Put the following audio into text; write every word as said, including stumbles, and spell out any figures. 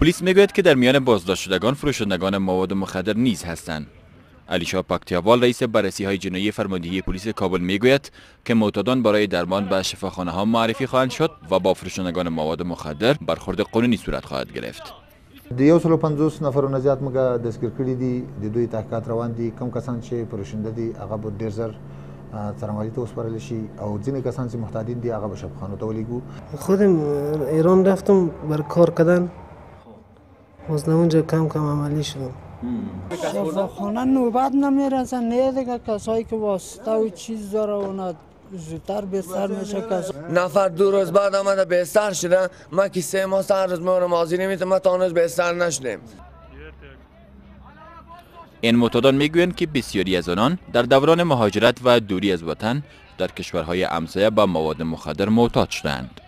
پلیس میگوید که در میان بازداشت شدگان فروشندگان مواد مخدر نیز هستند. علیشا پاکتیاوال رئیس بررسی های جنایی فرماندهی پلیس کابل میگوید که معتادان برای درمان به شفاخانه ها معرفی خواهند شد و با فروشندگان مواد مخدر برخورد قانونی صورت خواهد گرفت. د یو سل و پنځوس نفرو زیات موږ دستګیر کړي دي. د دوی تحقیقات روان دي. کم کسان چې فروشنده دي هغه به ډیر زر څارنوالۍ ته وسپارل شي او ځینې کسان چې محتاطین دي هغه به شفاخانو ته ولیږو. خودم ایران رفتم برای کار کردن، باز اونجا کم کم عملی شدم. شفاخانه نوبت نمیرسه، نه دیگه کسایی که واسطه و چیز داره اونا زودتر بستر میشه. کس نفر دو روز بعد آمده بستر شده، ما که سه ماه سه روز میورم مازی نمیتونم، ما تا هنوز بستر نشدیم. این معتادان میگویند که بسیاری از آنان در دوران مهاجرت و دوری از وطن در کشورهای همسایه با مواد مخدر معتاد شدند.